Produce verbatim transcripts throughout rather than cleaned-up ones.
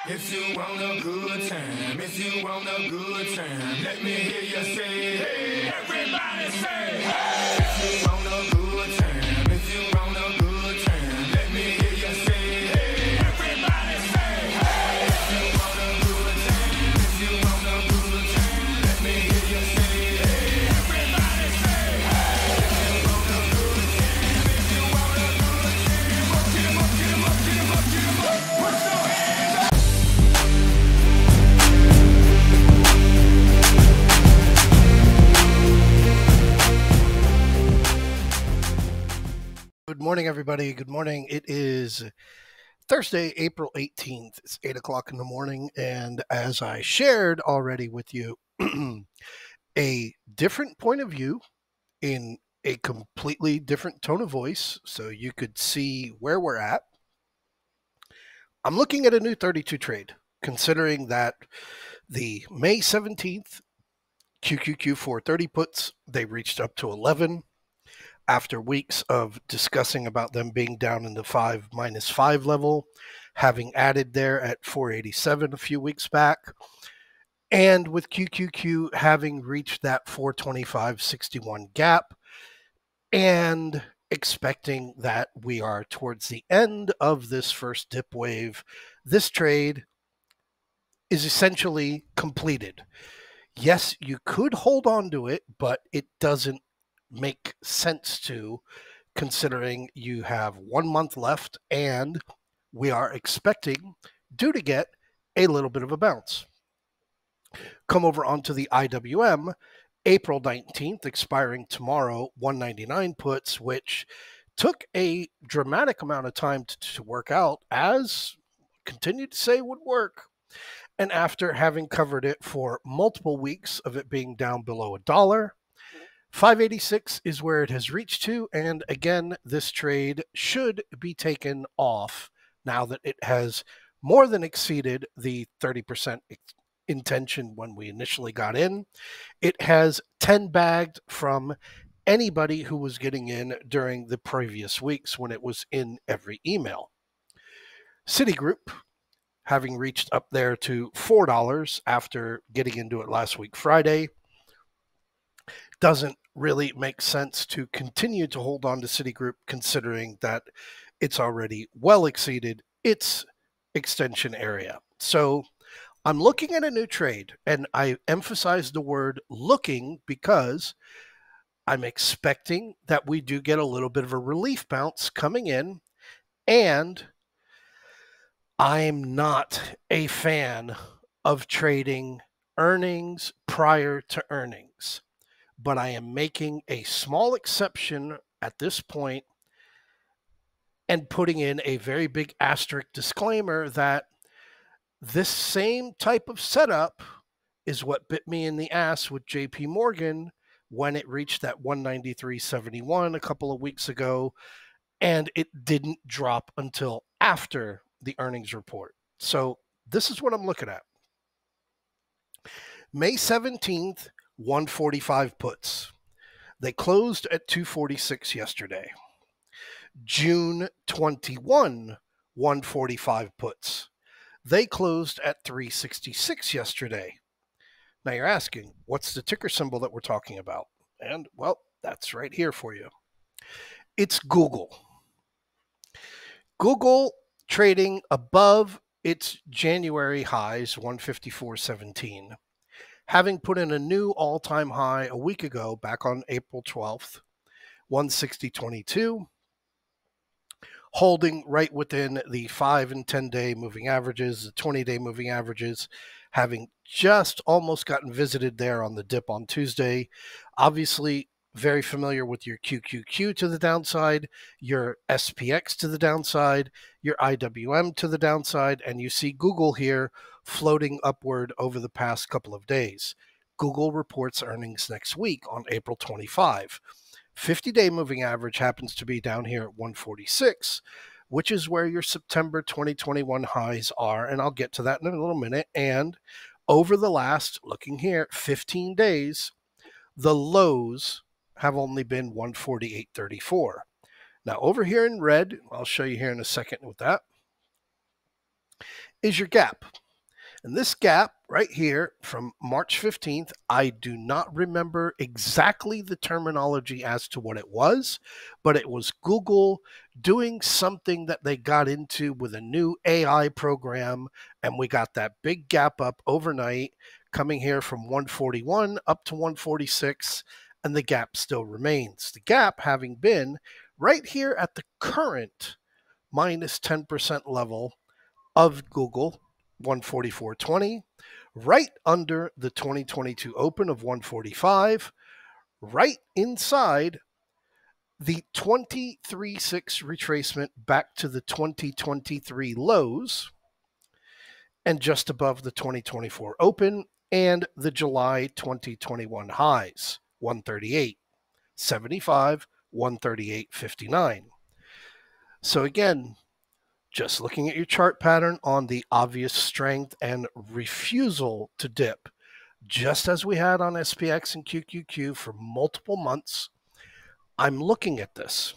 If you want a good time, if you want a good time, let me hear you say, hey, everybody say, hey. If you want a good time, if you want a good time, let me hear you say, hey, everybody say, hey. If you want a good time, if you want a good time, let me hear you say, hey, everybody say, hey. If you want a good time, if you want a good time, up, get 'em up, get 'em up, get 'em up, get 'em up, put your hands up. Good morning, everybody. Good morning. It is Thursday, April eighteenth. It's eight o'clock in the morning. And as I shared already with you, a different point of view in a completely different tone of voice, so you could see where we're at. I'm looking at a new thirty-two trade, considering that the May seventeenth Q Q Q four thirty puts, they reached up to eleven. After weeks of discussing about them being down in the five minus five level, having added there at four eighty-seven a few weeks back, and with Q Q Q having reached that four twenty-five sixty-one gap, and expecting that we are towards the end of this first dip wave, this trade is essentially completed. Yes, you could hold on to it, but it doesn't make sense to, considering you have one month left and we are expecting, due to get a little bit of a bounce. Come over onto the I W M, April nineteenth, expiring tomorrow, one ninety-nine puts, which took a dramatic amount of time to, to work out, as continued to say would work. And after having covered it for multiple weeks of it being down below a dollar, five eighty-six is where it has reached to, and again, this trade should be taken off now that it has more than exceeded the thirty percent intention when we initially got in. It has ten bagged from anybody who was getting in during the previous weeks when it was in every email. Citigroup, having reached up there to four dollars after getting into it last week Friday, doesn't really make sense to continue to hold on to Citigroup, considering that it's already well exceeded its extension area. So I'm looking at a new trade, and I emphasize the word looking because I'm expecting that we do get a little bit of a relief bounce coming in, and I'm not a fan of trading earnings prior to earnings, but I am making a small exception at this point and putting in a very big asterisk disclaimer that this same type of setup is what bit me in the ass with J P Morgan when it reached that one ninety-three seventy-one a couple of weeks ago, and it didn't drop until after the earnings report. So this is what I'm looking at. May seventeenth, one forty-five puts. They closed at two forty-six yesterday. June twenty-first, one forty-five puts. They closed at three sixty-six yesterday. Now you're asking, what's the ticker symbol that we're talking about? And, well, that's right here for you. It's Google. Google trading above its January highs, one fifty-four seventeen, having put in a new all-time high a week ago, back on April twelfth, one sixty twenty-two, holding right within the five and ten day moving averages, the twenty day moving averages, having just almost gotten visited there on the dip on Tuesday. Obviously, very familiar with your Q Q Q to the downside, your S P X to the downside, your I W M to the downside, and you see Google here floating upward over the past couple of days. Google reports earnings next week on April twenty-fifth. fifty day moving average happens to be down here at one forty-six, which is where your September twenty twenty-one highs are, and I'll get to that in a little minute. And over the last, looking here, fifteen days, the lows have only been one forty-eight thirty-four. Now over here in red, I'll show you here in a second with that, is your gap. And this gap right here from March fifteenth, I do not remember exactly the terminology as to what it was, but it was Google doing something that they got into with a new A I program, and we got that big gap up overnight, coming here from one forty-one up to one forty-six, and the gap still remains. The gap having been right here at the current minus ten percent level of Google, one forty-four twenty, right under the twenty twenty-two open of one forty-five, right inside the twenty-three six retracement back to the twenty twenty-three lows, and just above the twenty twenty-four open and the July twenty twenty-one highs, one thirty-eight seventy-five, one thirty-eight fifty-nine. So again, just looking at your chart pattern on the obvious strength and refusal to dip, just as we had on S P X and Q Q Q for multiple months, I'm looking at this.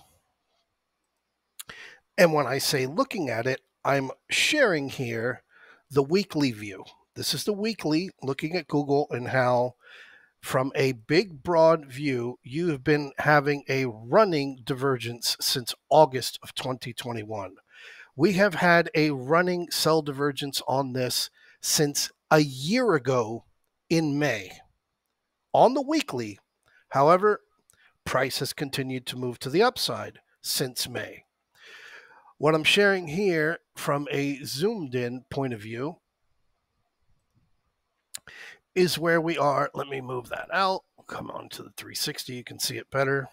And when I say looking at it, I'm sharing here the weekly view. This is the weekly, looking at Google and how from a big broad view, you have been having a running divergence since August of twenty twenty-one. We have had a running sell divergence on this since a year ago in May. On the weekly, however, price has continued to move to the upside since May. What I'm sharing here from a zoomed in point of view is where we are. Let me move that out. Come on to the three sixty. You can see it better.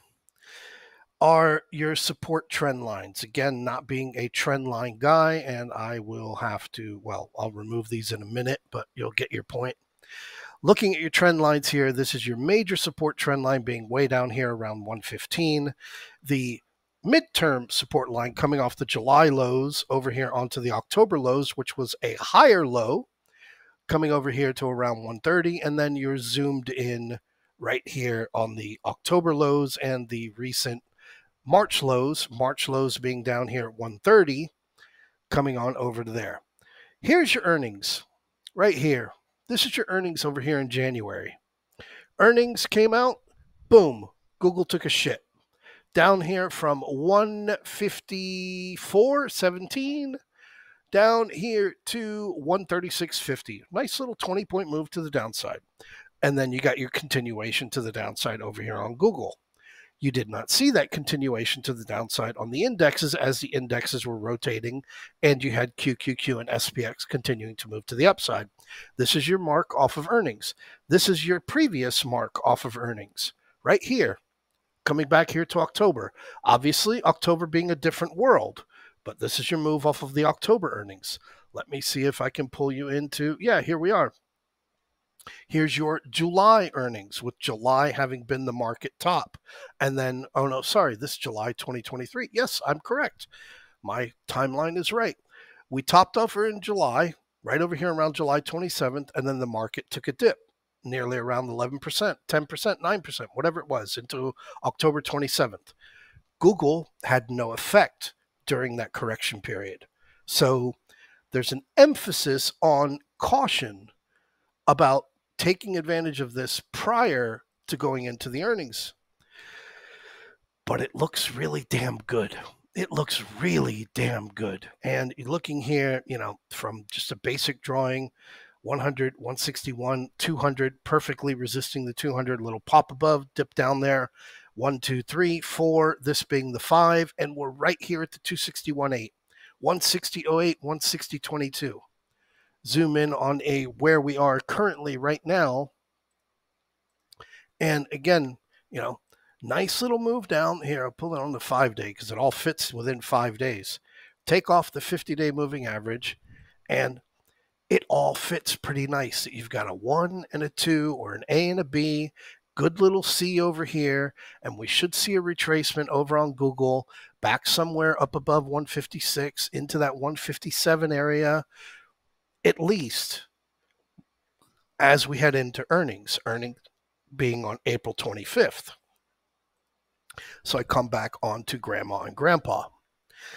Are your support trend lines. Again, not being a trend line guy, and I will have to, well, I'll remove these in a minute, but you'll get your point. Looking at your trend lines here, this is your major support trend line being way down here around one fifteen. The midterm support line coming off the July lows over here onto the October lows, which was a higher low, coming over here to around one thirty, and then you're zoomed in right here on the October lows and the recent March lows, March lows being down here at one thirty, coming on over to there. Here's your earnings right here. This is your earnings over here in January. Earnings came out, boom, Google took a shit. Down here from one fifty-four seventeen down here to one thirty-six fifty. Nice little twenty point move to the downside. And then you got your continuation to the downside over here on Google. You did not see that continuation to the downside on the indexes as the indexes were rotating, and you had Q Q Q and S P X continuing to move to the upside. This is your mark off of earnings. This is your previous mark off of earnings right here, coming back here to October. Obviously, October being a different world, but this is your move off of the October earnings. Let me see if I can pull you into, yeah, here we are. Here's your July earnings, with July having been the market top. And then, oh no, sorry, this is July twenty twenty-three. Yes, I'm correct. My timeline is right. We topped off in July, right over here around July twenty-seventh, and then the market took a dip, nearly around eleven percent, ten percent, nine percent, whatever it was, into October twenty-seventh. Google had no effect during that correction period. So there's an emphasis on caution about taking advantage of this prior to going into the earnings. But it looks really damn good. It looks really damn good. And you're looking here, you know, from just a basic drawing, one hundred, one sixty-one, two hundred, perfectly resisting the two hundred, little pop above, dip down there, one, two, three, four, this being the five, and we're right here at the two sixty-one eight, one sixty oh eight, one sixty twenty-two. Zoom in on a where we are currently right now. And again, you know, nice little move down here. I'll pull it on the five day because it all fits within five days. Take off the fifty day moving average, and it all fits pretty nice. You've got a one and a two, or an A and a B, good little C over here, and we should see a retracement over on Google back somewhere up above one fifty-six into that one fifty-seven area, at least as we head into earnings, earnings being on April twenty-fifth. So I come back on to grandma and grandpa.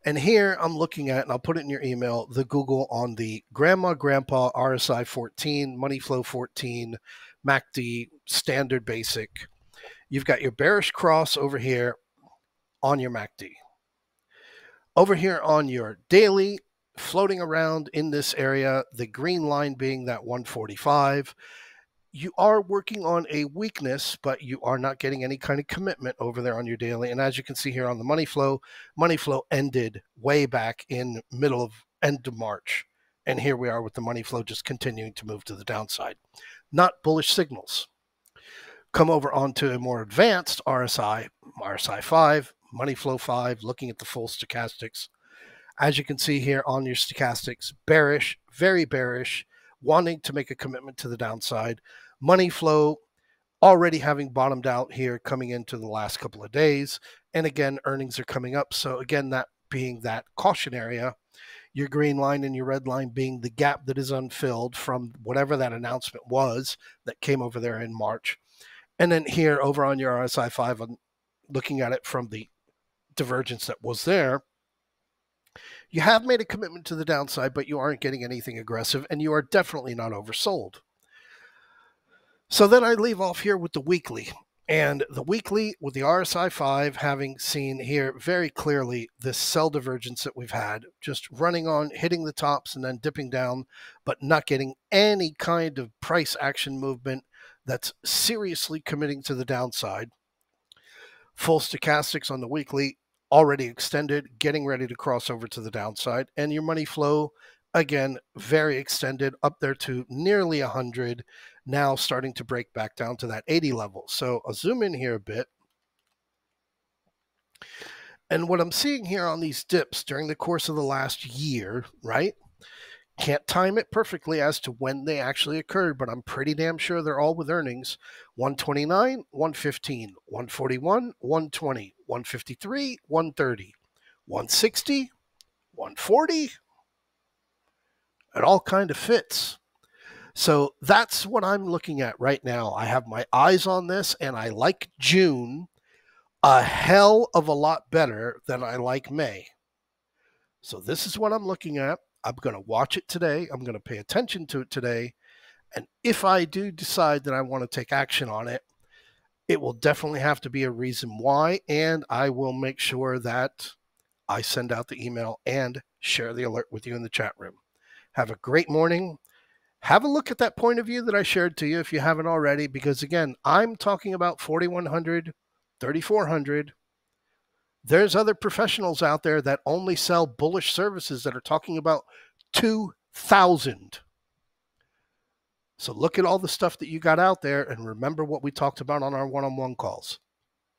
And here I'm looking at, and I'll put it in your email, the Google on the Grandma Grandpa R S I fourteen, Money Flow fourteen, M A C D, Standard Basic. You've got your bearish cross over here on your M A C D. Over here on your daily, floating around in this area, the green line being that one forty-five. You are working on a weakness, but you are not getting any kind of commitment over there on your daily. And as you can see here on the money flow, money flow ended way back in middle of end of March. And here we are with the money flow just continuing to move to the downside. Not bullish signals. Come over onto a more advanced R S I, R S I five, money flow five, looking at the full stochastics. As you can see here on your stochastics, bearish, very bearish, wanting to make a commitment to the downside. Money flow already having bottomed out here coming into the last couple of days. And again, earnings are coming up. So again, that being that caution area, your green line and your red line being the gap that is unfilled from whatever that announcement was that came over there in March. And then here over on your R S I five, I'm looking at it from the divergence that was there. You have made a commitment to the downside, but you aren't getting anything aggressive, and you are definitely not oversold. So then I leave off here with the weekly. And the weekly with the R S I five having seen here very clearly this sell divergence that we've had, just running on, hitting the tops and then dipping down, but not getting any kind of price action movement that's seriously committing to the downside. Full stochastics on the weekly already extended, getting ready to cross over to the downside. And your money flow, again, very extended, up there to nearly one hundred, now starting to break back down to that eighty level. So I'll zoom in here a bit. And what I'm seeing here on these dips during the course of the last year, right? Can't time it perfectly as to when they actually occurred, but I'm pretty damn sure they're all with earnings. one twenty-nine, one fifteen, one forty-one, one twenty, one fifty-three, one thirty, one sixty, one forty. It all kind of fits. So that's what I'm looking at right now. I have my eyes on this, and I like June a hell of a lot better than I like May. So this is what I'm looking at. I'm going to watch it today. I'm going to pay attention to it today. And if I do decide that I want to take action on it, it will definitely have to be a reason why. And I will make sure that I send out the email and share the alert with you in the chat room. Have a great morning. Have a look at that point of view that I shared to you if you haven't already, because again, I'm talking about forty-one hundred, thirty-four hundred. There's other professionals out there that only sell bullish services that are talking about two thousand. So look at all the stuff that you got out there and remember what we talked about on our one-on-one calls.